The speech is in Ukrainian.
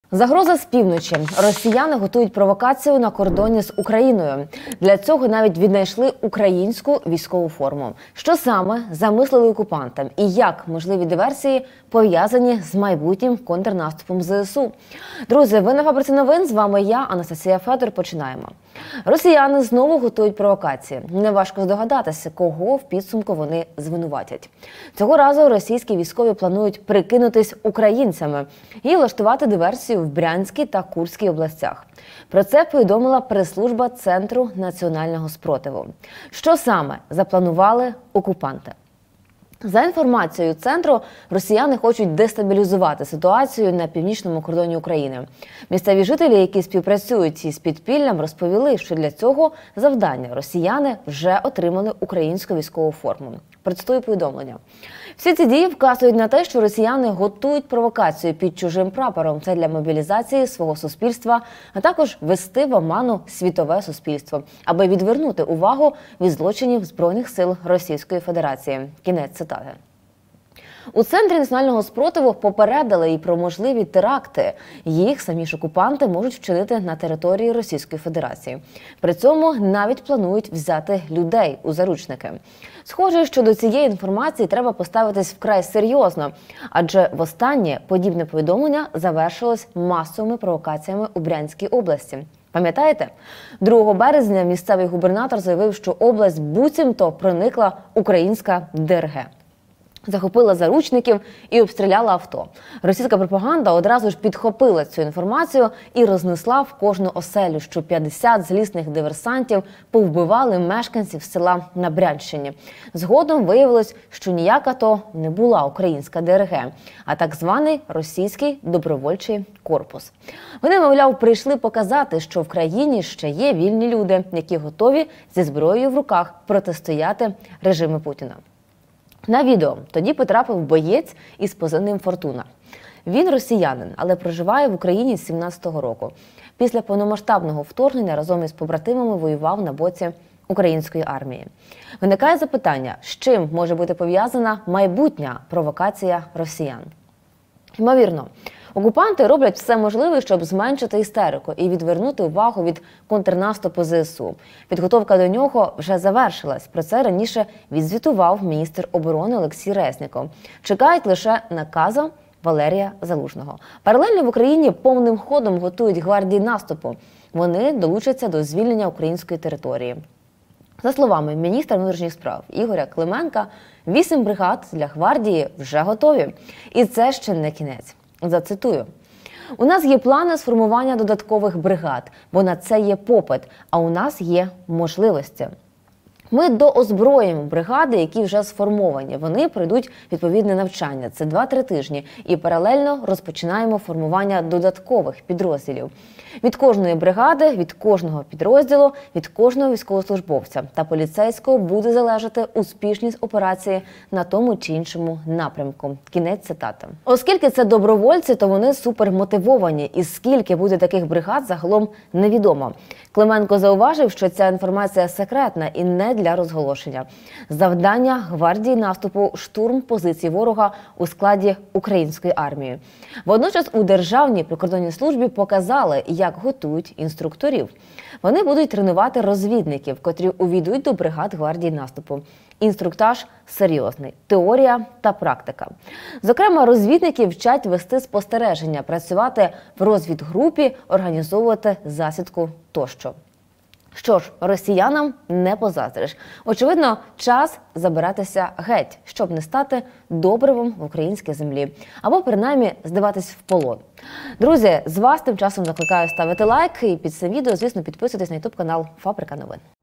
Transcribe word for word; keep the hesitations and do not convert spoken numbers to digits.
Загроза з півночі. Росіяни готують провокацію на кордоні з Україною. Для цього навіть віднайшли українську військову форму. Що саме замислили окупантам і як можливі диверсії пов'язані з майбутнім контрнаступом ЗСУ? Друзі, ви на Фабриці новин, з вами я, Анастасія Федор. Починаємо. Росіяни знову готують провокації. Неважко здогадатися, кого в підсумку вони звинуватять. Цього разу російські військові планують прикинутись українцями і влаштувати диверсію в Брянській та Курській областях. Про це повідомила прес-служба Центру національного спротиву. Що саме запланували окупанти? За інформацією Центру, росіяни хочуть дестабілізувати ситуацію на північному кордоні України. Місцеві жителі, які співпрацюють із підпіллям, розповіли, що для цього завдання росіяни вже отримали українську військову форму. Процитую повідомлення. Всі ці дії вказують на те, що росіяни готують провокацію під чужим прапором. Це для мобілізації свого суспільства, а також ввести в оману світове суспільство, аби відвернути увагу від злочинів Збройних сил Російської Федерації. Кінець цитати. У Центрі національного спротиву попередили і про можливі теракти. Їх самі ж окупанти можуть вчинити на території Російської Федерації. При цьому навіть планують взяти людей у заручники. Схоже, що до цієї інформації треба поставитись вкрай серйозно, адже востаннє подібне повідомлення завершилось масовими провокаціями у Брянській області. Пам'ятаєте? другого березня місцевий губернатор заявив, що область буцімто проникла українська ДРГ. Захопила заручників і обстріляла авто. Російська пропаганда одразу ж підхопила цю інформацію і рознесла в кожну оселю, що п'ятдесят злісних диверсантів повбивали мешканців села на Брянщині. Згодом виявилось, що ніяка то не була українська ДРГ, а так званий російський добровольчий корпус. Вони, мовляв, прийшли показати, що в країні ще є вільні люди, які готові зі зброєю в руках протистояти режиму Путіна. На відео тоді потрапив боєць із позивним «Фортуна». Він росіянин, але проживає в Україні з сімнадцятого року. Після повномасштабного вторгнення разом із побратимами воював на боці української армії. Виникає запитання, з чим може бути пов'язана майбутня провокація росіян? Ймовірно, окупанти роблять все можливе, щоб зменшити істерику і відвернути увагу від контрнаступу ЗСУ. Підготовка до нього вже завершилась. Про це раніше відзвітував міністр оборони Олексій Резніков. Чекають лише наказу Валерія Залужного. Паралельно в Україні повним ходом готують гвардії наступу. Вони долучаться до звільнення української території. За словами міністра внутрішніх справ Ігоря Клименка, вісім бригад для гвардії вже готові. І це ще не кінець. Зацитую. «У нас є плани сформування додаткових бригад, бо на це є попит, а у нас є можливості. Ми доозброїмо бригади, які вже сформовані. Вони пройдуть відповідне навчання. Це два-три тижні. І паралельно розпочинаємо формування додаткових підрозділів. Від кожної бригади, від кожного підрозділу, від кожного військовослужбовця та поліцейського буде залежати успішність операції на тому чи іншому напрямку». Кінець цитати. Оскільки це добровольці, то вони супермотивовані. І скільки буде таких бригад, загалом невідомо. Клименко зауважив, що ця інформація секретна і не для розголошення. Завдання гвардії наступу – штурм позицій ворога у складі української армії. Водночас у Державній прикордонній службі показали, як готують інструкторів. Вони будуть тренувати розвідників, котрі увійдуть до бригад гвардії наступу. Інструктаж серйозний, теорія та практика. Зокрема, розвідників вчать вести спостереження, працювати в розвідгрупі, організовувати засідку тощо. Що ж, росіянам не позаздриш. Очевидно, час забиратися геть, щоб не стати добривом в українській землі. Або, принаймні, здаватись в полон. Друзі, з вас тим часом закликаю ставити лайк і під цим відео, звісно, підписуйтесь на ютуб канал Фабрика новин.